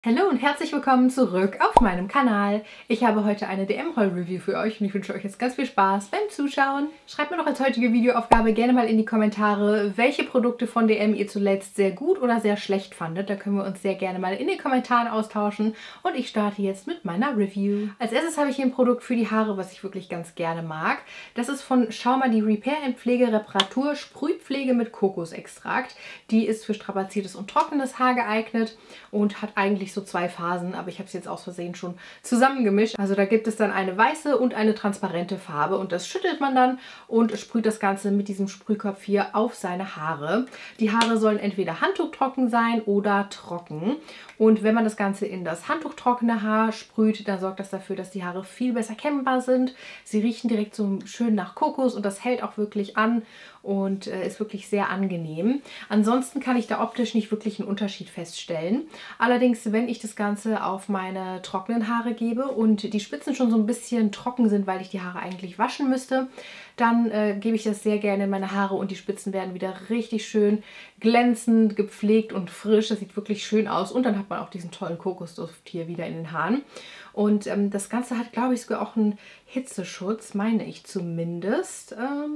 Hallo und herzlich willkommen zurück auf meinem Kanal. Ich habe heute eine DM-Haul-Review für euch und ich wünsche euch jetzt ganz viel Spaß beim Zuschauen. Schreibt mir doch als heutige Videoaufgabe gerne mal in die Kommentare, welche Produkte von DM ihr zuletzt sehr gut oder sehr schlecht fandet. Da können wir uns sehr gerne mal in den Kommentaren austauschen und ich starte jetzt mit meiner Review. Als erstes habe ich hier ein Produkt für die Haare, was ich wirklich ganz gerne mag. Das ist von Schauma die Repair & Pflege Reparatur Sprühpflege mit Kokosextrakt. Die ist für strapaziertes und trockenes Haar geeignet und hat eigentlich so zwei Phasen, aber ich habe es jetzt aus Versehen schon zusammengemischt. Also da gibt es dann eine weiße und eine transparente Farbe und das schüttelt man dann und sprüht das Ganze mit diesem Sprühkopf hier auf seine Haare. Die Haare sollen entweder handtuchtrocken sein oder trocken und wenn man das Ganze in das handtuchtrockene Haar sprüht, dann sorgt das dafür, dass die Haare viel besser kämmbar sind. Sie riechen direkt so schön nach Kokos und das hält auch wirklich an und ist wirklich sehr angenehm. Ansonsten kann ich da optisch nicht wirklich einen Unterschied feststellen. Allerdings, wenn ich das Ganze auf meine trockenen Haare gebe und die Spitzen schon so ein bisschen trocken sind, weil ich die Haare eigentlich waschen müsste, dann gebe ich das sehr gerne in meine Haare und die Spitzen werden wieder richtig schön glänzend, gepflegt und frisch. Das sieht wirklich schön aus und dann hat man auch diesen tollen Kokosduft hier wieder in den Haaren. Und das Ganze hat, glaube ich, sogar auch einen Hitzeschutz, meine ich zumindest.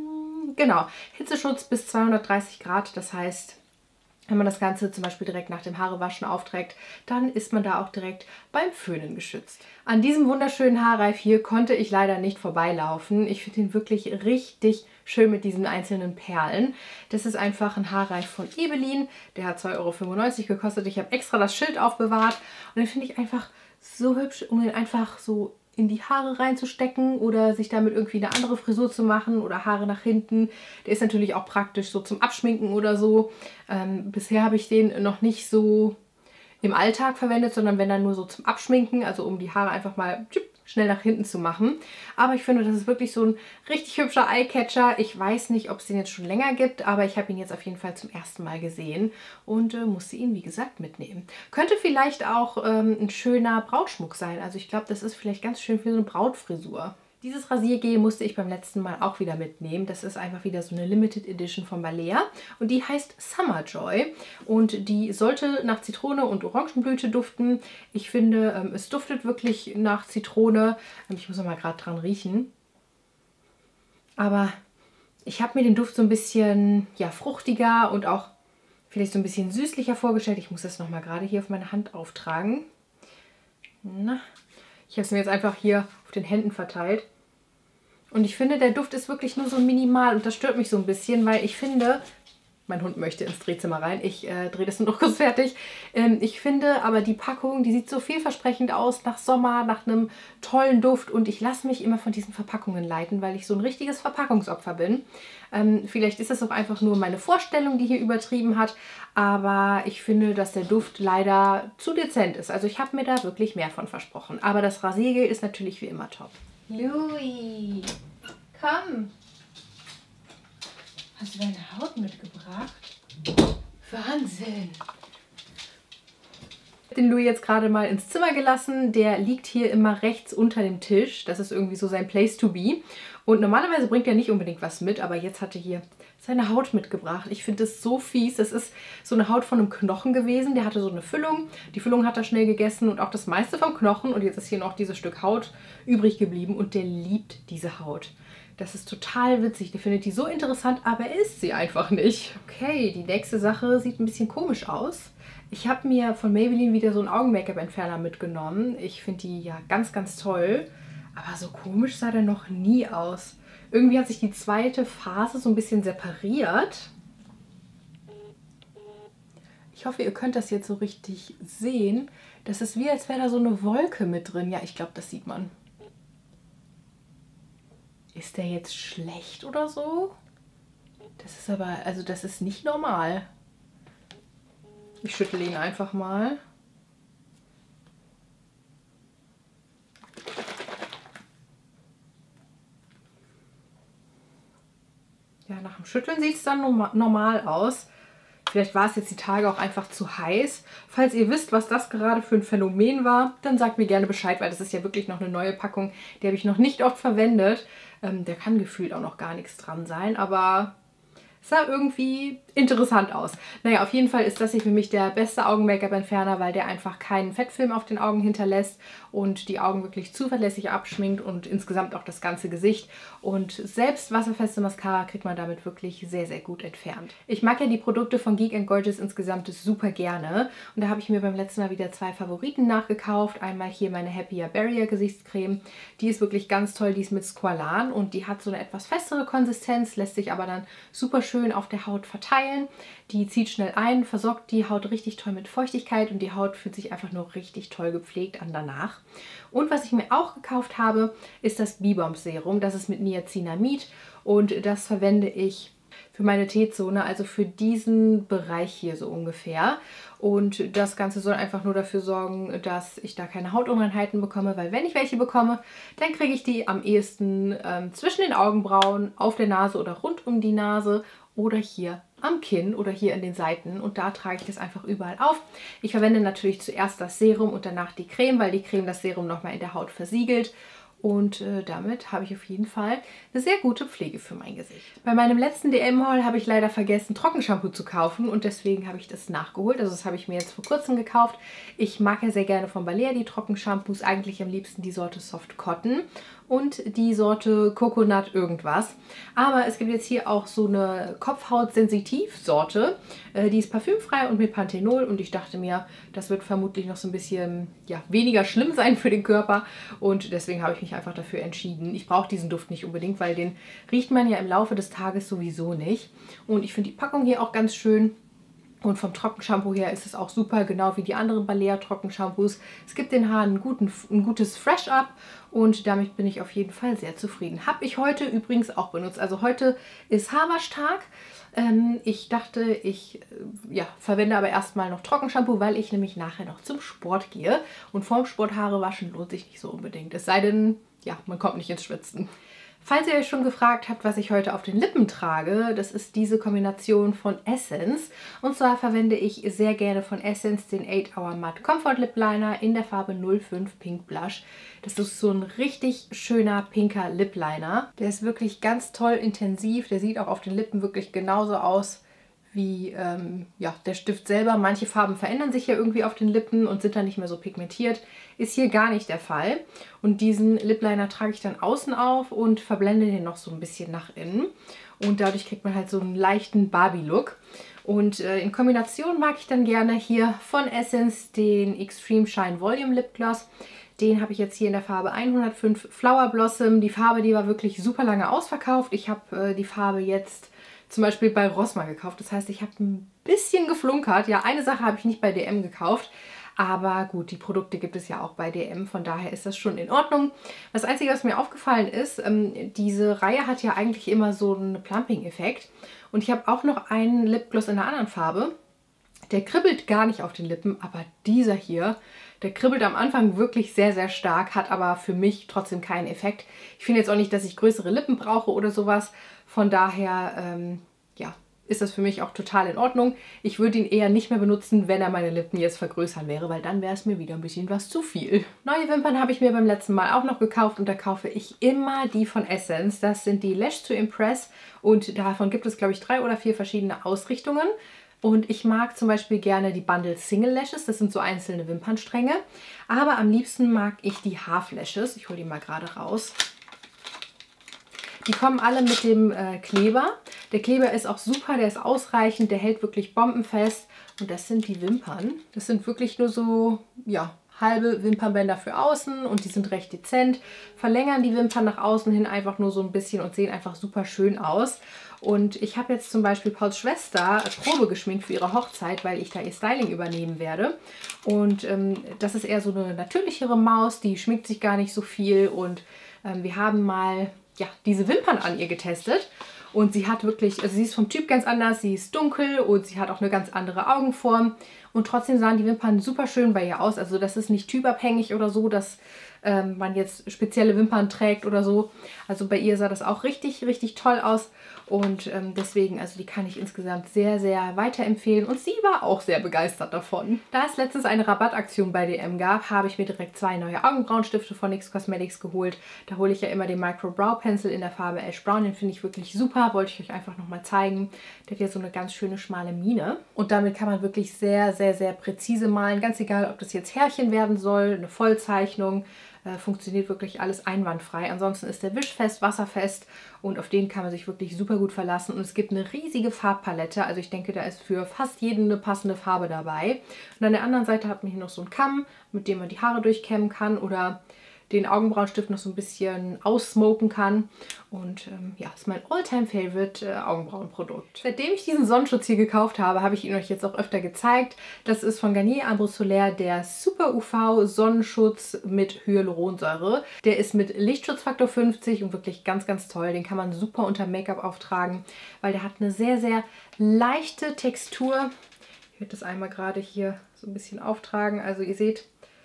Genau, Hitzeschutz bis 230 Grad, das heißt, wenn man das Ganze zum Beispiel direkt nach dem Haarewaschen aufträgt, dann ist man da auch direkt beim Föhnen geschützt. An diesem wunderschönen Haarreif hier konnte ich leider nicht vorbeilaufen. Ich finde ihn wirklich richtig schön mit diesen einzelnen Perlen. Das ist einfach ein Haarreif von Ebelin. Der hat 2,95 € gekostet. Ich habe extra das Schild aufbewahrt und den finde ich einfach so hübsch, um den einfach so in die Haare reinzustecken oder sich damit irgendwie eine andere Frisur zu machen oder Haare nach hinten. Der ist natürlich auch praktisch so zum Abschminken oder so. Bisher habe ich den noch nicht so im Alltag verwendet, sondern wenn dann nur so zum Abschminken, also um die Haare einfach mal schnell nach hinten zu machen. Aber ich finde, das ist wirklich so ein richtig hübscher Eyecatcher. Ich weiß nicht, ob es den jetzt schon länger gibt, aber ich habe ihn jetzt auf jeden Fall zum ersten Mal gesehen und musste ihn, wie gesagt, mitnehmen. Könnte vielleicht auch ein schöner Brautschmuck sein. Also ich glaube, das ist vielleicht ganz schön für so eine Brautfrisur. Dieses Rasiergel musste ich beim letzten Mal auch wieder mitnehmen. Das ist einfach wieder so eine Limited Edition von Balea und die heißt Summer Joy und die sollte nach Zitrone und Orangenblüte duften. Ich finde, es duftet wirklich nach Zitrone. Ich muss noch mal gerade dran riechen. Aber ich habe mir den Duft so ein bisschen ja, fruchtiger und auch vielleicht so ein bisschen süßlicher vorgestellt. Ich muss das noch mal gerade hier auf meine Hand auftragen. Na. Ich habe es mir jetzt einfach hier auf den Händen verteilt. Und ich finde, der Duft ist wirklich nur so minimal und das stört mich so ein bisschen, weil ich finde, mein Hund möchte ins Drehzimmer rein, ich drehe das nur noch kurz fertig. Ich finde aber die Packung, die sieht so vielversprechend aus, nach Sommer, nach einem tollen Duft und ich lasse mich immer von diesen Verpackungen leiten, weil ich so ein richtiges Verpackungsopfer bin. Vielleicht ist es auch einfach nur meine Vorstellung, die hier übertrieben hat, aber ich finde, dass der Duft leider zu dezent ist. Also ich habe mir da wirklich mehr von versprochen. Aber das Rasiergel ist natürlich wie immer top. Louis, komm! Hast du deine Haut mitgebracht? Wahnsinn! Ich habe den Louis jetzt gerade mal ins Zimmer gelassen. Der liegt hier immer rechts unter dem Tisch. Das ist irgendwie so sein Place to be. Und normalerweise bringt er nicht unbedingt was mit, aber jetzt hat er hier seine Haut mitgebracht. Ich finde das so fies. Das ist so eine Haut von einem Knochen gewesen. Der hatte so eine Füllung. Die Füllung hat er schnell gegessen und auch das meiste vom Knochen. Und jetzt ist hier noch dieses Stück Haut übrig geblieben und der liebt diese Haut. Das ist total witzig. Der findet die so interessant, aber er isst sie einfach nicht. Okay, die nächste Sache sieht ein bisschen komisch aus. Ich habe mir von Maybelline wieder so einen Augen-Make-up-Entferner mitgenommen. Ich finde die ja ganz, ganz toll. Aber so komisch sah der noch nie aus. Irgendwie hat sich die zweite Phase so ein bisschen separiert. Ich hoffe, ihr könnt das jetzt so richtig sehen. Das ist wie, als wäre da so eine Wolke mit drin. Ja, ich glaube, das sieht man. Ist der jetzt schlecht oder so? Das ist aber, also das ist nicht normal. Ich schüttle ihn einfach mal. Ja, nach dem Schütteln sieht es dann normal aus. Vielleicht war es jetzt die Tage auch einfach zu heiß. Falls ihr wisst, was das gerade für ein Phänomen war, dann sagt mir gerne Bescheid, weil das ist ja wirklich noch eine neue Packung. Die habe ich noch nicht oft verwendet. Der kann gefühlt auch noch gar nichts dran sein, aber sah irgendwie interessant aus. Naja, auf jeden Fall ist das hier für mich der beste Augen-Make-up-Entferner, weil der einfach keinen Fettfilm auf den Augen hinterlässt und die Augen wirklich zuverlässig abschminkt und insgesamt auch das ganze Gesicht. Und selbst wasserfeste Mascara kriegt man damit wirklich sehr, sehr gut entfernt. Ich mag ja die Produkte von Geek & Gorgeous insgesamt super gerne und da habe ich mir beim letzten Mal wieder 2 Favoriten nachgekauft. Einmal hier meine Happier Barrier Gesichtscreme. Die ist wirklich ganz toll, die ist mit Squalan und die hat so eine etwas festere Konsistenz, lässt sich aber dann super schön auf der Haut verteilen. Die zieht schnell ein, versorgt die Haut richtig toll mit Feuchtigkeit und die Haut fühlt sich einfach nur richtig toll gepflegt an danach. Und was ich mir auch gekauft habe, ist das B-Bomb Serum. Das ist mit Niacinamid und das verwende ich für meine T-Zone, also für diesen Bereich hier so ungefähr. Und das Ganze soll einfach nur dafür sorgen, dass ich da keine Hautunreinheiten bekomme, weil wenn ich welche bekomme, dann kriege ich die am ehesten zwischen den Augenbrauen, auf der Nase oder rund um die Nase oder hier am Kinn oder hier in den Seiten und da trage ich das einfach überall auf. Ich verwende natürlich zuerst das Serum und danach die Creme, weil die Creme das Serum nochmal in der Haut versiegelt. Und damit habe ich auf jeden Fall eine sehr gute Pflege für mein Gesicht. Bei meinem letzten DM-Haul habe ich leider vergessen, Trockenshampoo zu kaufen und deswegen habe ich das nachgeholt. Also das habe ich mir jetzt vor kurzem gekauft. Ich mag ja sehr gerne von Balea die Trockenshampoos, eigentlich am liebsten die Sorte Soft Cotton und die Sorte Coconut irgendwas. Aber es gibt jetzt hier auch so eine Kopfhaut-Sensitiv-Sorte. Die ist parfümfrei und mit Panthenol und ich dachte mir, das wird vermutlich noch so ein bisschen weniger schlimm sein für den Körper und deswegen habe ich mich einfach dafür entschieden. Ich brauche diesen Duft nicht unbedingt, weil den riecht man ja im Laufe des Tages sowieso nicht. Und ich finde die Packung hier auch ganz schön. Und vom Trockenshampoo her ist es auch super, genau wie die anderen Balea Trockenshampoos. Es gibt den Haaren ein gutes Fresh-Up und damit bin ich auf jeden Fall sehr zufrieden. Habe ich heute übrigens auch benutzt. Also heute ist Haarwaschtag. Ich dachte, ich verwende aber erstmal noch Trockenshampoo, weil ich nämlich nachher noch zum Sport gehe. Und vorm Sport Haare waschen lohnt sich nicht so unbedingt. Es sei denn, man kommt nicht ins Schwitzen. Falls ihr euch schon gefragt habt, was ich heute auf den Lippen trage, das ist diese Kombination von Essence. Und zwar verwende ich sehr gerne von Essence den 8 Hour Matte Comfort Lip Liner in der Farbe 05 Pink Blush. Das ist so ein richtig schöner pinker Lip Liner. Der ist wirklich ganz toll intensiv. Der sieht auch auf den Lippen wirklich genauso aus wie der Stift selber. Manche Farben verändern sich ja irgendwie auf den Lippen und sind dann nicht mehr so pigmentiert. Ist hier gar nicht der Fall. Und diesen Lip Liner trage ich dann außen auf und verblende den noch so ein bisschen nach innen. Und dadurch kriegt man halt so einen leichten Barbie-Look. Und in Kombination mag ich dann gerne hier von Essence den Extreme Shine Volume Lip Gloss. Den habe ich jetzt hier in der Farbe 105 Flower Blossom. Die Farbe, die war wirklich super lange ausverkauft. Ich habe die Farbe jetzt zum Beispiel bei Rossmann gekauft. Das heißt, ich habe ein bisschen geflunkert. Ja, eine Sache habe ich nicht bei DM gekauft. Aber gut, die Produkte gibt es ja auch bei DM. Von daher ist das schon in Ordnung. Das Einzige, was mir aufgefallen ist, diese Reihe hat ja eigentlich immer so einen Plumping-Effekt. Und ich habe auch noch einen Lipgloss in einer anderen Farbe. Der kribbelt gar nicht auf den Lippen, aber dieser hier, der kribbelt am Anfang wirklich sehr, sehr stark, hat aber für mich trotzdem keinen Effekt. Ich finde jetzt auch nicht, dass ich größere Lippen brauche oder sowas. Von daher, ist das für mich auch total in Ordnung. Ich würde ihn eher nicht mehr benutzen, wenn er meine Lippen jetzt vergrößern wäre, weil dann wäre es mir wieder ein bisschen was zu viel. Neue Wimpern habe ich mir beim letzten Mal auch noch gekauft und da kaufe ich immer die von Essence. Das sind die Lash to Impress und davon gibt es, glaube ich, 3 oder 4 verschiedene Ausrichtungen. Und ich mag zum Beispiel gerne die Bundle Single Lashes, das sind so einzelne Wimpernstränge. Aber am liebsten mag ich die Half Lashes. Ich hole die mal gerade raus. Die kommen alle mit dem Kleber. Der Kleber ist auch super, der ist ausreichend, der hält wirklich bombenfest. Und das sind die Wimpern. Das sind wirklich nur so, halbe Wimpernbänder für außen und die sind recht dezent. Verlängern die Wimpern nach außen hin einfach nur so ein bisschen und sehen einfach super schön aus. Und ich habe jetzt zum Beispiel Pauls Schwester Probe geschminkt für ihre Hochzeit, weil ich da ihr Styling übernehmen werde. Und das ist eher so eine natürlichere Maus, die schminkt sich gar nicht so viel. Und wir haben mal diese Wimpern an ihr getestet. Und sie hat wirklich, also sie ist vom Typ ganz anders, sie ist dunkel und sie hat auch eine ganz andere Augenform. und trotzdem sahen die Wimpern super schön bei ihr aus. Also das ist nicht typabhängig oder so, dass man jetzt spezielle Wimpern trägt oder so. Also bei ihr sah das auch richtig, richtig toll aus. Und deswegen, also die kann ich insgesamt sehr, sehr weiterempfehlen. Und sie war auch sehr begeistert davon. Da es letztens eine Rabattaktion bei DM gab, habe ich mir direkt 2 neue Augenbrauenstifte von NYX Cosmetics geholt. Da hole ich ja immer den Micro Brow Pencil in der Farbe Ash Brown. Den finde ich wirklich super. Wollte ich euch einfach nochmal zeigen. Der hat ja so eine ganz schöne schmale Mine. Und damit kann man wirklich sehr, sehr, sehr präzise malen. Ganz egal, ob das jetzt Härchen werden soll, eine Vollzeichnung. Funktioniert wirklich alles einwandfrei. Ansonsten ist der wischfest, wasserfest und auf den kann man sich wirklich super gut verlassen. Und es gibt eine riesige Farbpalette. Also ich denke, da ist für fast jeden eine passende Farbe dabei. Und an der anderen Seite hat man hier noch so einen Kamm, mit dem man die Haare durchkämmen kann oder den Augenbrauenstift noch so ein bisschen aussmoken kann. Und ja, ist mein All-Time-Favorite Augenbrauenprodukt. Seitdem ich diesen Sonnenschutz hier gekauft habe, habe ich ihn euch jetzt auch öfter gezeigt. Das ist von Garnier Ambre Solaire der Super UV Sonnenschutz mit Hyaluronsäure. Der ist mit Lichtschutzfaktor 50 und wirklich ganz, ganz toll. Den kann man super unter Make-up auftragen, weil der hat eine sehr, sehr leichte Textur. Ich werde das einmal gerade hier so ein bisschen auftragen. Also ihr seht,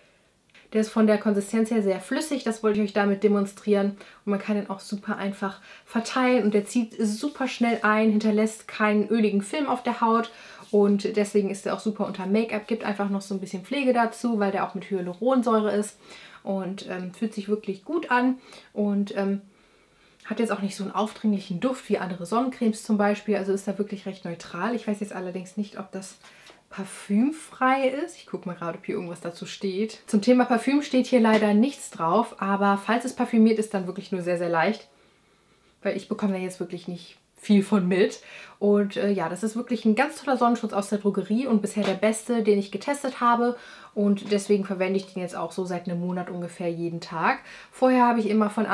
der ist von der Konsistenz her sehr flüssig, das wollte ich euch damit demonstrieren. Und man kann den auch super einfach verteilen und der zieht super schnell ein, hinterlässt keinen öligen Film auf der Haut. Und deswegen ist der auch super unter Make-up, gibt einfach noch so ein bisschen Pflege dazu, weil der auch mit Hyaluronsäure ist. Und fühlt sich wirklich gut an und hat jetzt auch nicht so einen aufdringlichen Duft wie andere Sonnencremes zum Beispiel. Also ist da wirklich recht neutral. Ich weiß jetzt allerdings nicht, ob das parfümfrei ist. Ich gucke mal gerade, ob hier irgendwas dazu steht. Zum Thema Parfüm steht hier leider nichts drauf, aber falls es parfümiert ist, dann wirklich nur sehr, sehr leicht, weil ich bekomme da jetzt wirklich nicht viel von mit. Und ja, das ist wirklich ein ganz toller Sonnenschutz aus der Drogerie und bisher der beste, den ich getestet habe. Und deswegen verwende ich den jetzt auch so seit einem Monat ungefähr jeden Tag. Vorher habe ich immer von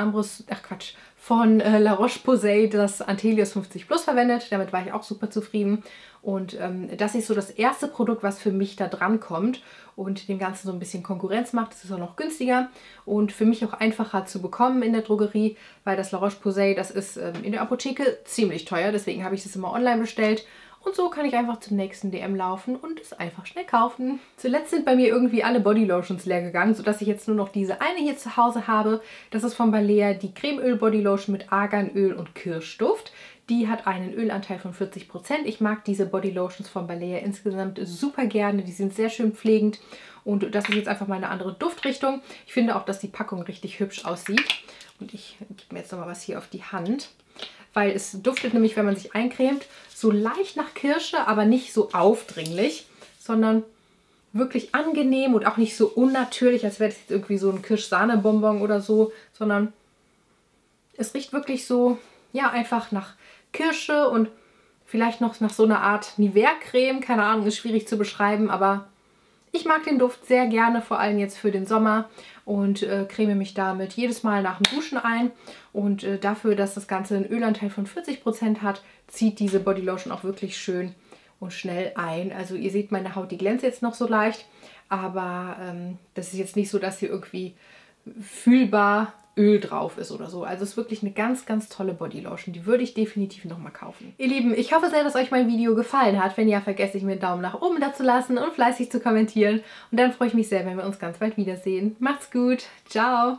von La Roche-Posay das Antelios 50 Plus verwendet. Damit war ich auch super zufrieden. Und das ist so das erste Produkt, was für mich da dran kommt und dem Ganzen so ein bisschen Konkurrenz macht. Das ist auch noch günstiger und für mich auch einfacher zu bekommen in der Drogerie, weil das La Roche-Posay, das ist in der Apotheke ziemlich teuer. Deswegen habe ich das immer online bestellt. Und so kann ich einfach zum nächsten DM laufen und es einfach schnell kaufen. Zuletzt sind bei mir irgendwie alle Bodylotions leer gegangen, sodass ich jetzt nur noch diese eine hier zu Hause habe. Das ist von Balea die Cremeöl Bodylotion mit Arganöl und Kirschduft. Die hat einen Ölanteil von 40%. Ich mag diese Bodylotions von Balea insgesamt super gerne. Die sind sehr schön pflegend und das ist jetzt einfach mal eine andere Duftrichtung. Ich finde auch, dass die Packung richtig hübsch aussieht. Und ich gebe mir jetzt nochmal was hier auf die Hand. Weil es duftet nämlich, wenn man sich eincremt, so leicht nach Kirsche, aber nicht so aufdringlich, sondern wirklich angenehm und auch nicht so unnatürlich, als wäre das jetzt irgendwie so ein Kirschsahnebonbon oder so, sondern es riecht wirklich so, ja, einfach nach Kirsche und vielleicht noch nach so einer Art Nivea-Creme. Keine Ahnung, ist schwierig zu beschreiben, aber ich mag den Duft sehr gerne, vor allem jetzt für den Sommer und creme mich damit jedes Mal nach dem Duschen ein. Und dafür, dass das Ganze einen Ölanteil von 40% hat, zieht diese Bodylotion auch wirklich schön und schnell ein. Also ihr seht, meine Haut, die glänzt jetzt noch so leicht, aber das ist jetzt nicht so, dass hier irgendwie fühlbar Öl drauf ist oder so. Also es ist wirklich eine ganz, ganz tolle Bodylotion. Die würde ich definitiv nochmal kaufen. Ihr Lieben, ich hoffe sehr, dass euch mein Video gefallen hat. Wenn ja, vergesst nicht, mir einen Daumen nach oben da zu lassen und fleißig zu kommentieren. Und dann freue ich mich sehr, wenn wir uns ganz bald wiedersehen. Macht's gut. Ciao.